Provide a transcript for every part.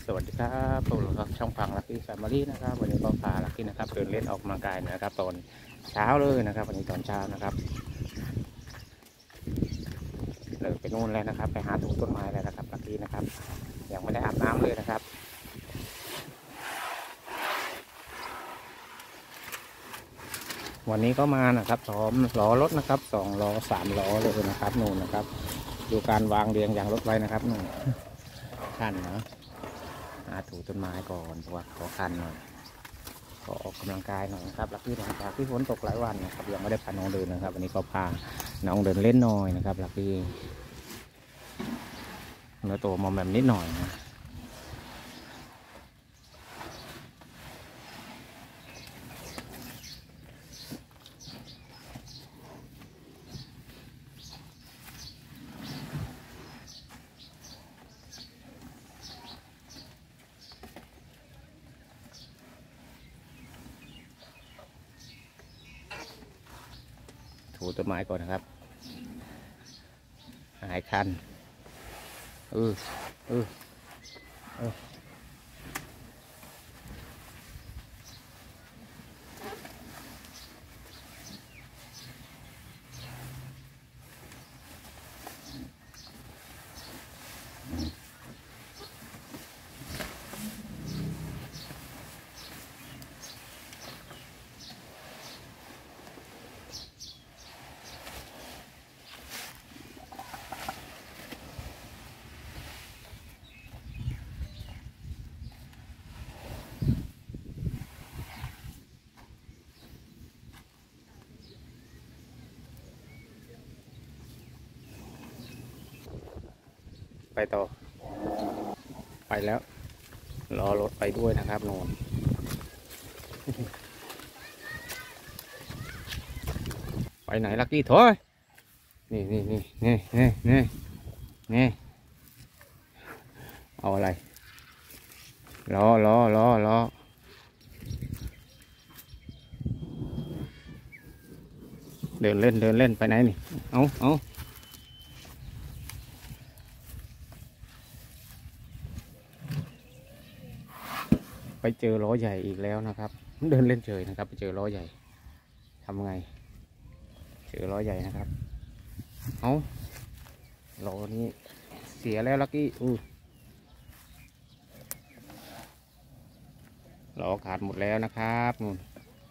สวัสดีครับพวกเราครับช่องฟังลักกี้แฟมิลี่นะครับวันนี้ก็พาลักกี้นะครับเดินเล่นออกกำลังกายนะครับตอนเช้าเลยนะครับวันนี้ตอนเช้านะครับเลยไปนู่นแล้วนะครับไปหาดูต้นไม้แล้วนะครับลักกี้นะครับยังไม่ได้อาบน้ำเลยนะครับวันนี้ก็มานะครับซ้อมล้อรถนะครับ2 ล้อ 3 ล้อเลยนะครับนู่นนะครับดูการวางเรียงอย่างรถไว้นะครับนู่นขั้นนะถูต้นไม้ก่อนเพราะว่าเขาคันหน่อยก็ออกกำลังกายหน่อยนะครับลักกี้หลังจากที่ฝนตกหลายวันนะครับยังไม่ได้พาน้องเดินนะครับวันนี้ก็พาน้องเดินเล่นหน่อยนะครับลักกี้เนื้อตัวมอมแมมนิดหน่อยนะถูต้นไม้ก่อนนะครับหายคันเออเออเออไปต่อไปแล้วรอรถไปด้วยนะครับโน่นไปไหนลักกี้ถอยนี่เอาอะไรรอเดินเล่นไปไหนนี่เอาไปเจอล้อใหญ่อีกแล้วนะครับเดินเล่นเฉยนะครับไปเจอล้อใหญ่ทำไงเจอล้อใหญ่นะครับเอาล้อนี้เสียแล้วลักกี้ล้อขาดหมดแล้วนะครับนู่น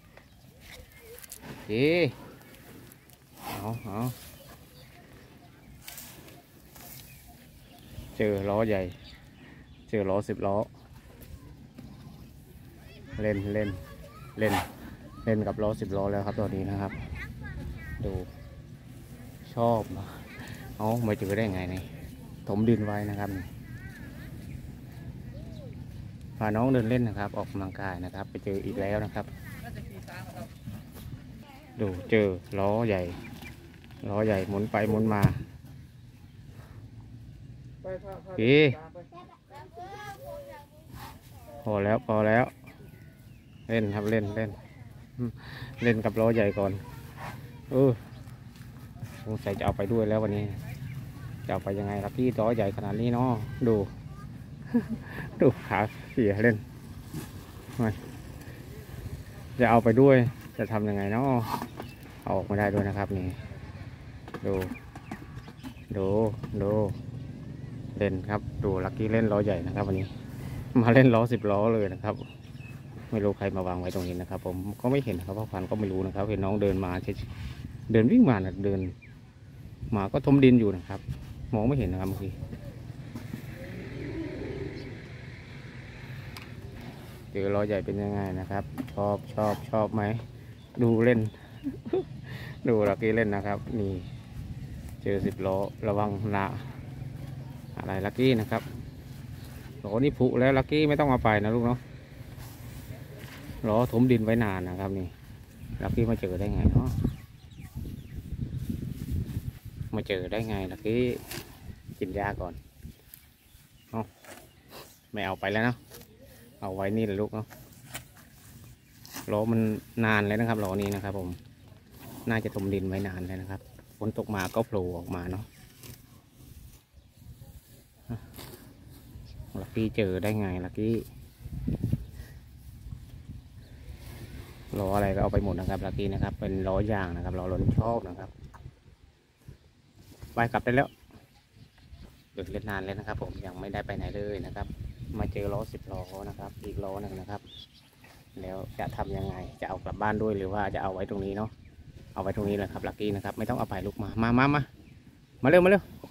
เอาเจอล้อใหญ่เจอล้อ10 ล้อเล่นกับล้อ10 ล้อแล้วครับตอนนี้นะครับดูชอบเอาไม่เจอได้ไงนี่ถมดินไว้นะครับพาน้องเดินเล่นนะครับออกกำลังกายนะครับไปเจออีกแล้วนะครับดูเจอล้อใหญ่หมุนไปหมุนมาพอแล้วเล่นครับเล่นกับล้อใหญ่ก่อนสงสัยจะเอาไปด้วยแล้ววันนี้จะเอาไปยังไงครับพี่ล้อใหญ่ขนาดนี้เนาะดูดูขาเสียเล่นจะเอาไปด้วยจะทำยังไงเนาะเอาออกไม่ได้ด้วยนะครับนี่ดูเล่นครับดูลักกี้เล่นล้อใหญ่นะครับวันนี้มาเล่นล้อ10 ล้อเลยนะครับไม่รู้ใครมาวางไว้ตรงนี้นะครับผมก็ไม่เห็นนะครับเพราะฟันก็ไม่รู้นะครับเห็นน้องเดินมาเดินวิ่งมานะเดินมาก็ทมดินอยู่นะครับมองไม่เห็นนะครับเมื่อกี้เจอล้อใหญ่เป็นยังไงนะครับชอบไหมดูเล่น ดูลักกี้เล่นนะครับนี่เจอ10 ล้อระวังนะอะไรลักกี้นะครับล้อนี่ผุแล้วลักกี้ไม่ต้องเอาไปนะลูกเนาะล้อถมดินไว้นานนะครับนี่ลักกี้มาเจอได้ไงเนาะมาเจอได้ไงลักกี้กินยาก่อนไม่เอาไปแล้วเนาะเอาไว้นี่แหละลูกเนาะล้อมันนานเลยนะครับล้อนี้นะครับผมน่าจะถมดินไว้นานเลยนะครับฝนตกมาก็โผล่ออกมาเนาะกี้เจอได้ไงลักกี้ล้ออะไรก็เอาไปหมดนะครับลักกี้นะครับเป็นล้อยางนะครับล้อรถชอบนะครับไปกลับได้แล้วหยุดเล่นนานเลยนะครับผมยังไม่ได้ไปไหนเลยนะครับมาเจอล้อ10 ล้อนะครับอีกล้อหนึ่งนะครับแล้วจะทำยังไงจะเอากลับบ้านด้วยหรือว่าจะเอาไว้ตรงนี้เนาะเอาไว้ตรงนี้เลยครับลักกี้นะครับไม่ต้องเอาไปลูกมาเร็ว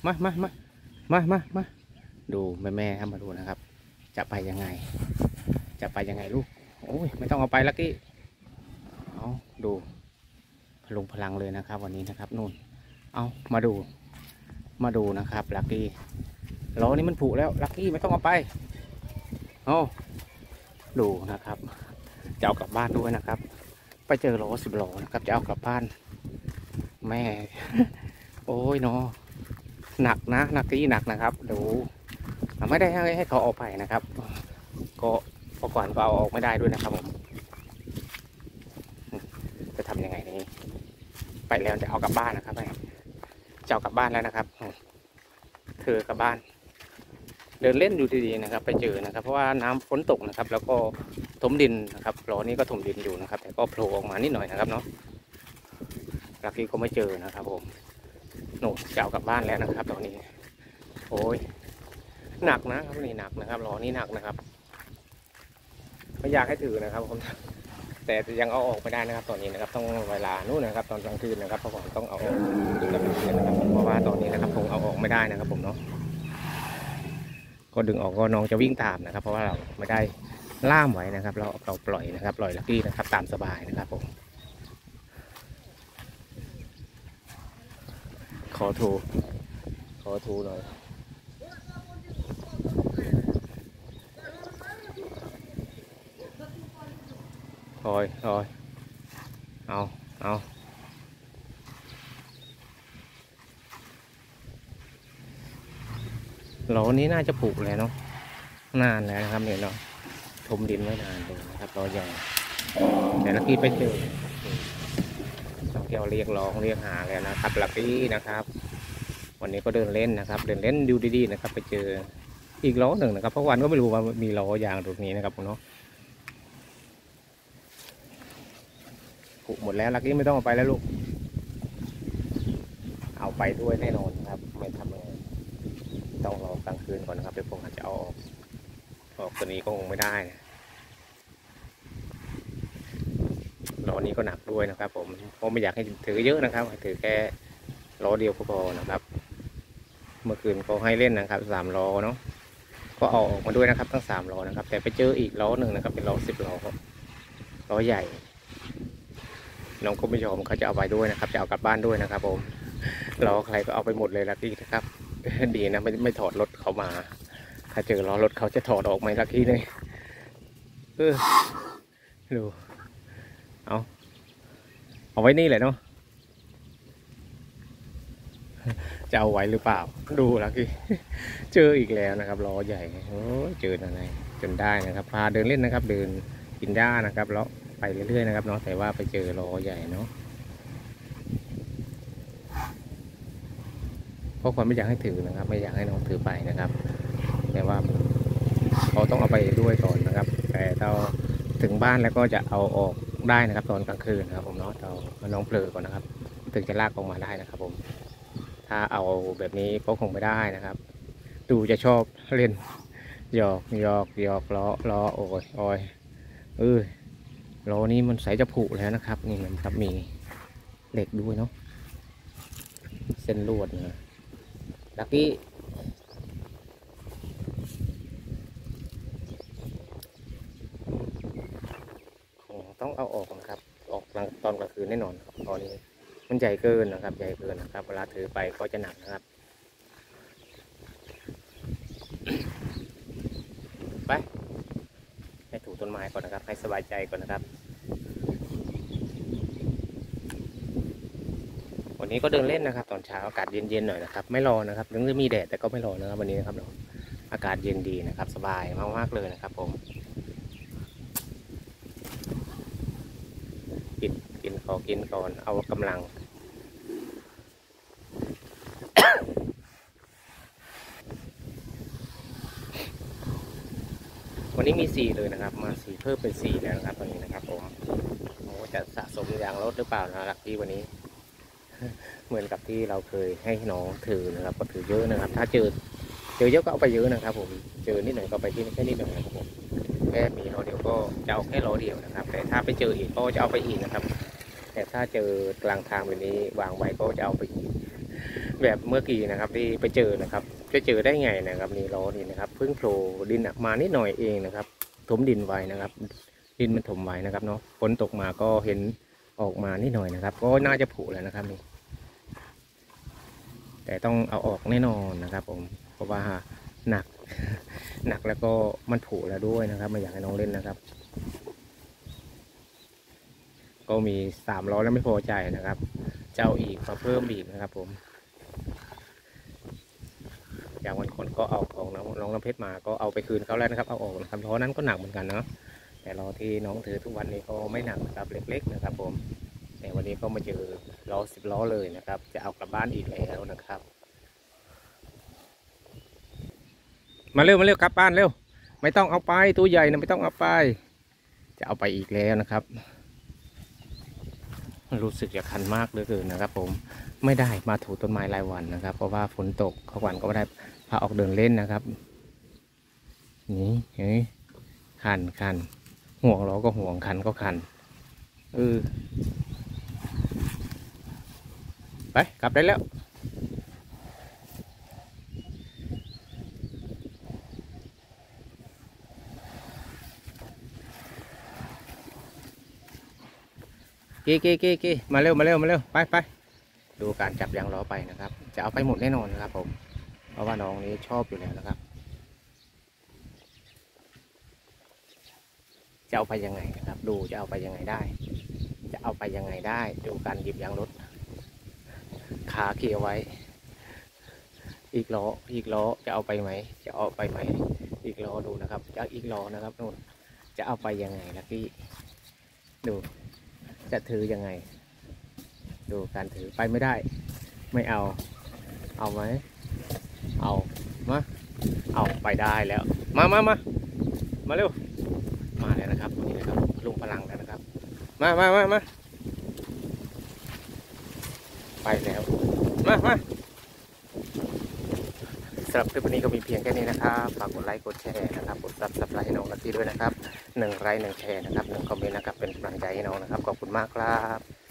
มาดูแม่ครับมาดูนะครับจะไปยังไงลูกโอ้ยไม่ต้องเอาไปลักกี้เอาดูพลังเลยนะครับวันนี้นะครับนู่นเอามาดูนะครับลักกี้ล้อนี้มันผุแล้วลักกี้ไม่ต้องเอาไปเอาดูนะครับจะเอากลับบ้านด้วยนะครับไปเจอล้อ10 ล้อนะครับจะเอากลับบ้านแม่ โอ้ยเนาะหนักนะลักกี้หนักนะครับดูไม่ได้ให้เขาเอาไปนะครับก็พอก่อนก็เอาออกไม่ได้ด้วยนะครับผมจะทำยังไงนี้ไปแล้วจะเอากลับบ้านนะครับจะเอากลับบ้านแล้วนะครับเธอกลับบ้านเดินเล่นอยู่ดีๆนะครับไปเจอนะครับเพราะว่าน้ำฝนตกนะครับแล้วก็ถมดินนะครับล้อนี้ก็ถมดินอยู่นะครับแต่ก็โผล่ออกมานิดหน่อยนะครับเนาะลักกี้ก็ไม่เจอนะครับผมหนูจะเอากลับบ้านแล้วนะครับตอนนี้โอ้ยหนักนะครับนี่หนักนะครับล้อนี้หนักนะครับไม่อยากให้ถือนะครับผมแต่ยังเอาออกไม่ได้นะครับตอนนี้นะครับต้องเวลานู่นนะครับตอนกลางคืนนะครับเพราะผมต้องเอาออกนะครับเพราะว่าตอนนี้นะครับผมเอาออกไม่ได้นะครับผมเนาะก็ดึงออกก็น้องจะวิ่งตามนะครับเพราะว่าเราไม่ได้ล่ามไว้นะครับเราปล่อยนะครับปล่อยลักกี้นะครับตามสบายนะครับผมขอทูหน่อยคอยเอาล้อนี้น่าจะปลูกเลยเนาะนานแล้วนะครับเนี่ยเนาะถมดินไว้นานเลยนะครับล้อใหญ่แต่ลักกี้ไปเจอต้องเกี่ยวเรียกร้องเรียกหาแล้วนะครับลักกี้นะครับวันนี้ก็เดินเล่นนะครับเดินเล่นดูดีๆนะครับไปเจออีกล้อหนึ่งนะครับเพราะวันก็ไม่รู้ว่ามีล้อยางตรงนี้นะครับผมเนาะผุหมดแล้วลักกี้ไม่ต้องเอาไปแล้วลูกเอาไปด้วยแน่นอนครับไม่ทำยังไงต้องรอกลางคืนก่อนนะครับเดี๋ยวผมอาจจะเอาออกตัวนี้ก็คงไม่ได้นะล้อนี้ก็หนักด้วยนะครับผมไม่อยากให้ถือเยอะนะครับถือแค่ล้อเดียวก็พอนะครับเมื่อคืนเขาให้เล่นนะครับ3 ล้อเนาะก็เอาออกมาด้วยนะครับทั้ง3 ล้อนะครับแต่ไปเจออีกล้อหนึ่งนะครับเป็นล้อ10 ล้อล้อใหญ่น้องก็ไม่ยอมเขาจะเอาไปด้วยนะครับจะเอากลับบ้านด้วยนะครับผมล้อใครก็เอาไปหมดเลยลักกี้นะครับดีนะไม่ถอดรถเขามาถ้าเจอล้อรถเขาจะถอดออกไหมลักกี้เนี่ยดูเอาไว้นี่แหละเนาะจะเอาไว้หรือเปล่าดูลักกี้เจออีกแล้วนะครับล้อใหญ่โอ้เจออะไรจนได้นะครับพาเดินเล่นนะครับเดินกินหญ้านะครับแล้วไปเรื่อยๆนะครับเนาะแต่ว่าไปเจอล้อใหญ่เนาะเพราะความไม่อยากให้ถือนะครับไม่อยากให้น้องถือไปนะครับแต่ว่าเขาต้องเอาไปด้วยก่อนนะครับแต่เราถึงบ้านแล้วก็จะเอาออกได้นะครับตอนกลางคืนนะครับผมเนาะเราน้องเผลอก่อนนะครับถึงจะลากออกมาได้นะครับผมถ้าเอาแบบนี้ก็คงไม่ได้นะครับดูจะชอบเล่นหยอกล้อโอ้ยล้อนี้มันใสจะผุแล้วนะครับนี่มันครับมีเหล็กด้วยเนาะเส้นลวดนะลักกี้ต้องเอาออกนะครับออกตอนกลางคืนแน่นอนครับตอนนี้มันใหญ่เกินนะครับใหญ่เกินนะครับเวลาถือไปก็จะหนักนะครับไปให้ถูต้นไม้ก่อนนะครับให้สบายใจก่อนนะครับวันนี้ก็เดินเล่นนะครับตอนเช้าอากาศเย็นๆหน่อยนะครับไม่ร้อนนะครับถึงจะมีแดดแต่ก็ไม่ร้อนนะครับวันนี้นะครับอากาศเย็นดีนะครับสบายมากๆเลยนะครับผมกินก่อนเอากำลังวันนี้มี4เลยนะครับมา4เพิ่มเป็น4แล้วนะครับวันนี้นะครับผมโอ้จะสะสมยางรถหรือเปล่านะลักกี้วันนี้ เหมือนกับที่เราเคยให้น้องถือนะครับก็ถือเยอะนะครับถ้าเจอเยอะก็เอาไปเยอะนะครับผมเจอนิดหน่อยก็ไปที่แค่นิดหน่อยนะครับผมแค่มีล้อเดียวก็จะเอาแค่ล้อเดียวนะครับแต่ถ้าไปเจออีกก็จะเอาไปอีกนะครับแต่ถ้าเจอกลางทางแบบนี้วางไว้ก็จะเอาไปอีกแบบเมื่อกี้นะครับที่ไปเจอนะครับจะเจอได้ไงนะครับนี่ล้อนี่นะครับเพิ่งโผล่ดินมานิดหน่อยเองนะครับถมดินไว้นะครับดินมันถมไว้นะครับเนาะฝนตกมาก็เห็นออกมานิดหน่อยนะครับก็น่าจะผุแล้วนะครับนี่แต่ต้องเอาออกแน่นอนนะครับผมเพราะว่าหนัก หนักแล้วก็มันผุแล้วด้วยนะครับไม่อยากให้น้องเล่นนะครับก็มี3 ล้อแล้วไม่พอใจนะครับเจ้าอีกมาเพิ่มอีกนะครับผมอย่างวันก่อนก็เอาของน้องน้ำเพชรมาก็เอาไปคืนเขาแล้วนะครับเอาออกนะครับล้อนั้นก็หนักเหมือนกันเนาะแต่ล้อที่น้องถือทุกวันนี้ก็ไม่หนักนะครับเล็กๆนะครับผมแต่วันนี้ก็มาเจอล้อ10 ล้อเลยนะครับจะเอากลับบ้านอีกแล้วนะครับมาเร็วกลับบ้านเร็วไม่ต้องเอาไปตัวใหญ่นะไม่ต้องเอาไปจะเอาไปอีกแล้วนะครับรู้สึกจะคันมากเหลือเกินนะครับผมไม่ได้มาถูต้นไม้รายวันนะครับเพราะว่าฝนตกเขาวันก็ไม่ได้พาออกเดินเล่นนะครับนี่เฮ้ยคันห่วงล้อก็ห่วงคันก็คันไปกลับได้แล้วกี้มาเร็วไปดูการจับยางล้อไปนะครับจะเอาไปหมดแน่นอนนะครับผมเพราะว่าน้องนี้ชอบอยู่แล้วนะครับจะเอาไปยังไงนะครับดูจะเอาไปยังไงได้จะเอาไปยังไงได้ดูการหยิบยางรถขาเกี่ยวไว้อีกล้อจะเอาไปไหมจะเอาไปไหมอีกล้อดูนะครับจะอีกล้อนะครับนู่นจะเอาไปยังไงลักกี้ดูจะถือยังไงดูการถือไปไม่ได้ไม่เอาไหมเอามาเอาไปได้แล้วมาเร็วมาแล้วนะครับนี่นะครับลุงพลังแล้วนะครับมาไปแล้วมาสำหรับคลิปนี้ก็มีเพียงแค่นี้นะครับฝากกดไลค์กดแชร์นะครับกดซับสไครต์ให้น้องลักกี้ด้วยนะครับ1 ไลค์ 1 แชร์นะครับ1 คอมเมนต์นะครับเป็นกำลังใจให้น้องนะครับขอบคุณมากครับ